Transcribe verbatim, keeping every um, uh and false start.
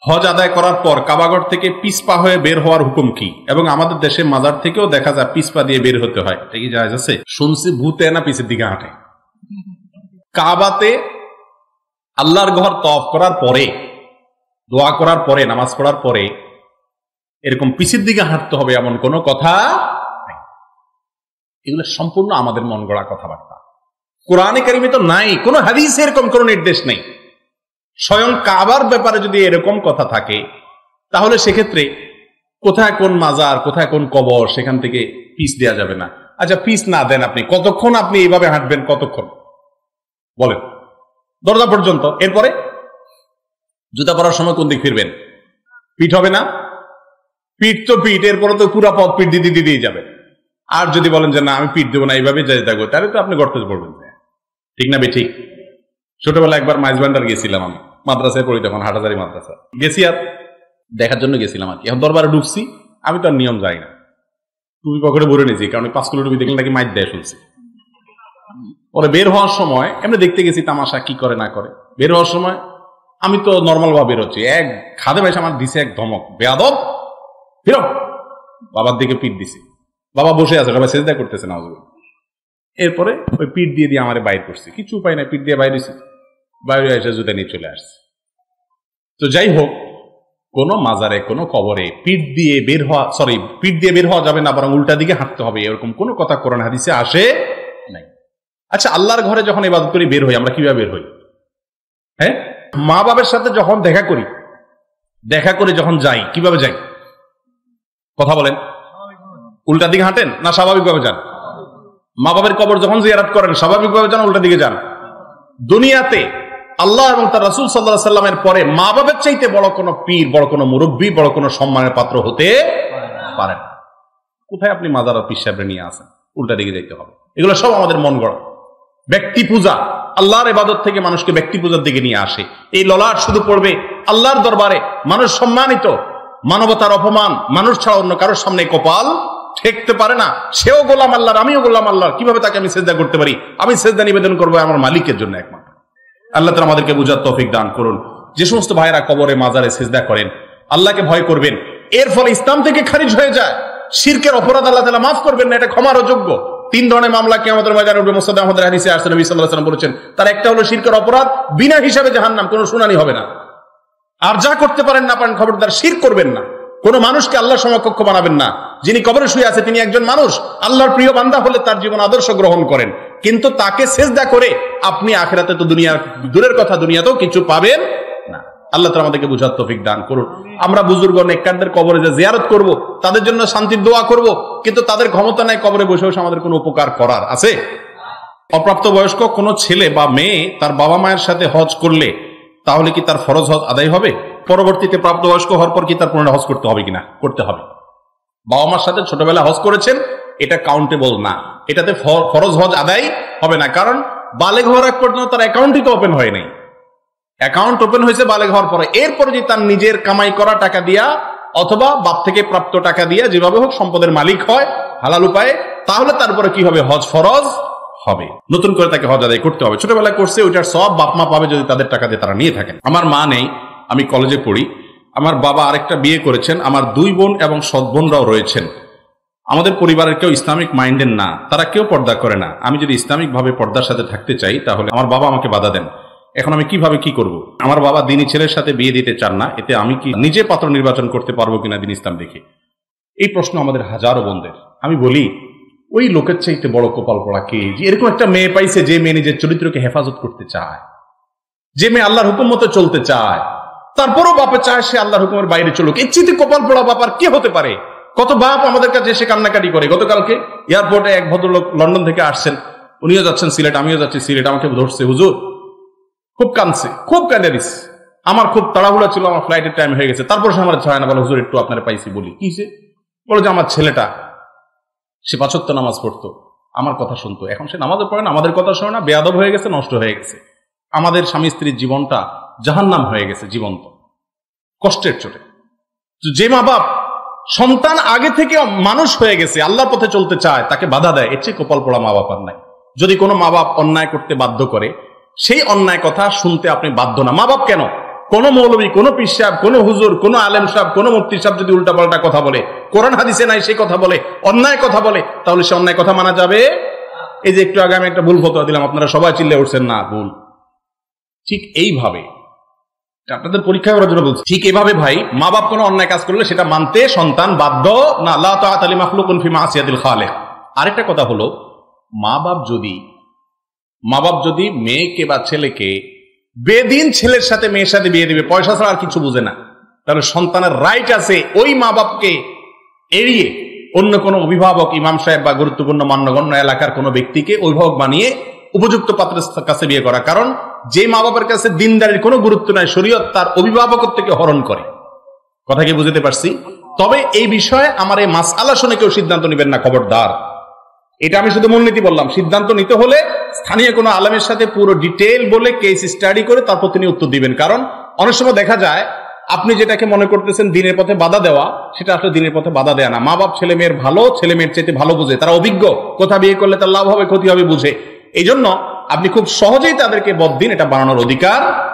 হজ আদায় করার পর কাবাগর থেকে পিসপা হয়ে বের হওয়ার হুকুম কি? এবং আমাদের দেশে মাজার থেকেও দেখা যায় পিসপা দিয়ে বের হতে হয়, এটা কি জায়েজ আছে? শুনছি ভূতে না পিছের দিকে হাঁটে। কাবাতে আল্লাহর ঘর তওয়াফ করার পরে, দোয়া করার পরে, নামাজ পড়ার পরে এরকম পিছের দিকে হাঁটতে হবে এমন কোনো কথা নাই। এগুলো সম্পূর্ণ আমাদের মন গড়া কথাবার্তা। কোরআনে কারিমে তো নাই, কোনো হাদিসে এরকম কোনো নির্দেশ নেই। স্বয়ং কাবার ব্যাপারে যদি এরকম কথা থাকে তাহলে সেক্ষেত্রে কোথায় কোন মাজার, কোথায় কোন কবর, সেখান থেকে পিস দেয়া যাবে না। আচ্ছা, পিস না দেন আপনি, কতক্ষণ আপনি এইভাবে হাঁটবেন? কতক্ষণ বলেন? দরজা পর্যন্ত। এরপরে জুতা পরার সময় কোন দিক ফিরবেন? পিঠ হবে না? পিঠ তো পিঠ, এরপরে তো পুরা পথ পিঠ দিদি দিদি দিয়ে যাবে। আর যদি বলেন যে না আমি পিঠ দেবো না, এইভাবে যাই থাকবো, তাহলে তো আপনি গর্তে পড়বেন। ঠিক না বে ঠিক? ছোটবেলা একবার মাইজবান্ডার গেছিলাম আমি, মাদ্রাসায় পড়ি তখন, হাটাজারি মাদ্রাসা গেছি, আর দেখার জন্য গেছিলাম আর কি। এখন দরবারে ঢুকছি, আমি তো আর নিয়ম যাই না, টুপি পকেটে ভরে নিয়েছি, কারণ পাঁচ কিলো টুপি দেখলে নাকি মাইর দেয় শুনছি। পরে বের হওয়ার সময় এমনি দেখতে গেছি তামাশা কি করে না করে। বের হওয়ার সময় আমি তো নর্মাল ভাবে বের হচ্ছি, এক খাদে ভাই আমার দিছে এক ধমক, বেয়াদব ফিরো। বাবার দিকে পিঠ দিছি, বাবা বসে আছে, সবাই সেজদা করতেছে না। এরপরে ওই পিঠ দিয়ে দিয়ে আমার বাইর করছি, কিছু উপায় নাই, পিঠ দিয়ে বাইর হয়েছি, বাইরে এসে জুতা নিয়ে চলে আসছে। তো যাই হোক, কোন মাজারে, কোন কবরে পিঠ দিয়ে বের হওয়া, সরি পিঠ দিয়ে বের হওয়া যাবে না, বরং উল্টা দিকে হাঁটতে হবে, এরকম কোন কথা কোরআন হাদিসে আসে নাই। আচ্ছা, আল্লাহর ঘরে যখন ইবাদত করি বের হই, আমরা কিভাবে বের হই? হ্যাঁ, মা বাবার সাথে যখন দেখা করি, দেখা করে যখন যাই, কিভাবে যাই? কথা বলেন। উল্টা দিকে হাঁটেন না স্বাভাবিকভাবে যান? মা বাবার কবর যখন জিয়ারত করেন স্বাভাবিকভাবে যান, উল্টা দিকে যান? দুনিয়াতে আল্লাহ এবং তার রাসূল সাল্লাল্লাহু আলাইহি সাল্লামের পরে মা বাবার চাইতে বড় কোনো পীর, বড় কোনো মুরব্বী, বড় কোনো সম্মানের পাত্র হতে পারেন। কোথায় আপনি মাজার পীর সাহেব নিয়ে আসেন? উল্টা দিকে যাইতে হবে। এগুলো সব আমাদের মন গড়া ব্যক্তি পূজা। আল্লাহর ইবাদত থেকে মানুষকে ব্যক্তি পূজার দিকে নিয়ে আসে। এই ললাট শুধু পড়বে আল্লাহর দরবারে, মানুষ সম্মানিত, মানবতার অপমান, মানুষ ছাড়া অন্য কারোর সামনে কপাল ঠেকতে পারে না। সেও গোলাম আল্লাহর, আমিও গোলাম আল্লাহর, কিভাবে তাকে আমি সেজদা করতে পারি? আমি সেজদা নিবেদন করবো আমার মালিকের জন্য একমাত্র। আল্লাহ তাআলা আমাদেরকে বুঝার তৌফিক দান করুন। যে সমস্ত ভাইরা কবরে মাজারে সেজদা করেন, আল্লাহকে ভয় করবেন, এর ফলে ইসলাম থেকে খারিজ হয়ে যায়। শিরকের অপরাধ আল্লাহ তাআলা মাফ করবেন না, এটা ক্ষমার অযোগ্য। তিন ধরনের মামলা কিয়ামতের ময়দানে উঠবে, মুসনাদ আহমদের হাদিসে আসছে, নবী সাল্লাল্লাহু আলাইহি ওয়াসাল্লাম বলেছেন, তার একটা হলো শিরকের অপরাধ, বিনা হিসাবে জাহান্নাম, কোনো শুনানি হবে না। আর যা করতে পারেন না পারেন, খবরদার শিরক করবেন না। কোন মানুষকে আল্লাহর সমকক্ষ বানাবেন না। যিনি কবরে শুয়ে আছে তিনি একজন মানুষ, আল্লাহর প্রিয় বান্দা হলে তার জীবন আদর্শ গ্রহণ করেন, কিন্তু তাকে সেজদা করে আপনি আখিরাতে তো দুনিয়ার দূরের কথা, দুনিয়াতেও কিছু পাবেন না। আল্লাহ তাআলা আমাদেরকে বুঝার তৌফিক দান করুন। আমরা বুজুর্গ নেককারদের কবরে যে জিয়ারত করব, তাদের জন্য শান্তির দোয়া করব, কিন্তু তাদের ক্ষমতা নাই কবরে বসে বসে আমাদের কোনো উপকার করার আছে? অপ্রাপ্ত বয়স্ক কোনো ছেলে বা মেয়ে তার বাবা মায়ের সাথে হজ করলে তাহলে কি তার ফরজ হজ আদায় হবে? পরবর্তীতে প্রাপ্তবয়স্ক হওয়ার পর কি তার পুনরায় হজ করতে হবে কিনা? করতে হবে। বাবা মার সাথে ছোটবেলা হজ করেছেন, এটা কাউন্টেবল না, এটাতে ফরজ হজ আদায় হবে না, কারণ বালেগ হওয়ার আগ পর্যন্ত তার অ্যাকাউন্টই তো ওপেন হয় নাই। অ্যাকাউন্ট ওপেন হয়েছে বালেগ হওয়ার পরে। এরপরে যদি তার নিজের কামাই করা টাকা দিয়া অথবা বাপ থেকে প্রাপ্ত টাকা দিয়া যেভাবে হোক সম্পদের মালিক হয় হালাল উপায়ে, তাহলে তারপরে কি হবে? হজ ফরজ হবে, নতুন করে তাকে হজ আদায় করতে হবে। ছোটবেলায় করছে, ওইটার সব বাপ মা পাবে যদি তাদের টাকা দিয়ে তারা নিয়ে থাকেন। আমার মা নেই, আমি কলেজে পড়ি, আমার বাবা আরেকটা বিয়ে করেছেন, আমার দুই বোন এবং সৎ বোনরাও রয়েছেন। আমাদের পরিবারের কেউ ইসলামিক মাইন্ডের না, তারা কেউ পর্দা করে না। আমি যদি ইসলামিক ভাবে পর্দার সাথে থাকতে চাই তাহলে আমার বাবা আমাকে বাধা দেন। এখন আমি কিভাবে কি করব? আমার বাবা দিনী ছেলের সাথে বিয়ে দিতে চান না, এতে আমি কি নিজে পাত্র নির্বাচন করতে পারবো কিনা দিন ইসলাম দেখে? এই প্রশ্ন আমাদের হাজারো বোনদের। আমি বলি, ওই লোকের চাইতে বড় কপাল পড়া কে যে এরকম একটা মেয়ে পাইছে, যে মেয়ে নিজের চরিত্রকে হেফাজত করতে চায়, যে মেয়ে আল্লাহর হুকুম মতো চলতে চায়, তারপরও বাপে চায় সে আল্লাহর হুকুমের বাইরে চলুক। এর চেয়ে কপাল পড়া বাপ আর কি হতে পারে? কত বাপ আমাদের কাছে এসে কান্নাকাটি করে। গতকালকে এয়ারপোর্টে এক ভদ্রলোক লন্ডন থেকে আসছেন, উনিও যাচ্ছেন সিলেট, আমিও যাচ্ছি সিলেট, আমাকে ধরছে, হুজুর খুব কাঁদছে, খুব কাঁদে দিস। আমার খুব তাড়াহুড়া ছিল, আমার ফ্লাইটের টাইম হয়ে গেছে, তারপর সে আমার ছায় না, বলে হুজুর একটু আপনার পাইছি। বলি কি সে? বলে যে আমার ছেলেটা, সে পাঁচ ওয়াক্ত নামাজ পড়তো, আমার কথা শুনতো, এখন সে নামাজও পড়ে না, আমাদের কথা শোনে না, বেয়াদব হয়ে গেছে, নষ্ট হয়ে গেছে। আমাদের স্বামী স্ত্রীর জীবনটা জাহান্নাম হয়ে গেছে, জীবন্ত কষ্টের চোটে। যে মা বাপ সন্তান আগে থেকে মানুষ হয়ে গেছে, আল্লাহর পথে চলতে চায়, তাকে বাধা দেয়, এর চেয়ে কপাল পড়া মা বাপ আর নাই। যদি কোনো মা বাপ অন্যায় করতে বাধ্য করে, সেই অন্যায় কথা শুনতে আপনি বাধ্য না। মা বাপ কেন? কোন মৌলবী, কোন পীর সাহেব, কোন হুজুর, কোন আলেম সাহেব, কোন মুফতি সাহেব যদি উল্টাপাল্টা কথা বলে, কোরআন হাদিসে নাই সেই কথা বলে, অন্যায় কথা বলে, তাহলে সে অন্যায় কথা মানা যাবে? এই যে একটু আগে আমি একটা ভুল ফতোয়া দিলাম, আপনারা সবাই চিল্লে উঠছেন না ভুল। ঠিক এইভাবে আপনাদের পরীক্ষা করার জন্য বলছি, ঠিক এইভাবে ভাই মা বাপ কোনো অন্যায় কাজ করলে সেটা মানতে সন্তান বাধ্য না। লা তাআতা লি মাখলুকিন ফি মাসিয়াতিল খালিক। আরেকটা কথা হলো, মা বাপ যদি মা বাপ যদি মেয়েকে বা ছেলেকে বেদিন ছেলের সাথে মেয়ের সাথে বিয়ে দিবে, পয়সা ছাড়া আর কিছু বুঝে না, তাহলে সন্তানের রাইট আছে ওই মা বাপকে এড়িয়ে অন্য কোনো অভিভাবক, ইমাম সাহেব বা গুরুত্বপূর্ণ মান্যগণ্য এলাকার কোনো ব্যক্তিকে অভিভাবক বানিয়ে উপযুক্ত পাত্রের কাছে বিয়ে করা। কারণ যে মা বাবার কাছে দিনদারির কোনো গুরুত্ব নাই, শরীয়ত তার অভিভাবকত্ব থেকে হরণ করে। কথা কি বুঝতে পারছি? তবে এই বিষয়ে আমার এই মাসআলা শুনে কেউ সিদ্ধান্ত নেবেন না, খবরদার। এটা আমি শুধু মূলনীতি বললাম। সিদ্ধান্ত নিতে হলে স্থানীয় কোনো আলেমের সাথে পুরো ডিটেইল বলে কেস স্টাডি করে তারপর তিনি উত্তর দিবেন। কারণ অনেক সময় দেখা যায় আপনি যেটাকে মনে করতেছেন দিনের পথে বাধা দেওয়া, সেটা আসলে দিনের পথে বাধা দেয়া না। মা বাপ ছেলে মেয়ের ভালো, ছেলে মেয়ের চাইতে ভালো বুঝে, তারা অভিজ্ঞ, কোথা বিয়ে করলে তার লাভ হবে ক্ষতি হবে বুঝে। এই জন্য আপনি খুব সহজেই তাদেরকে বদ দিন, এটা বানানোর অধিকার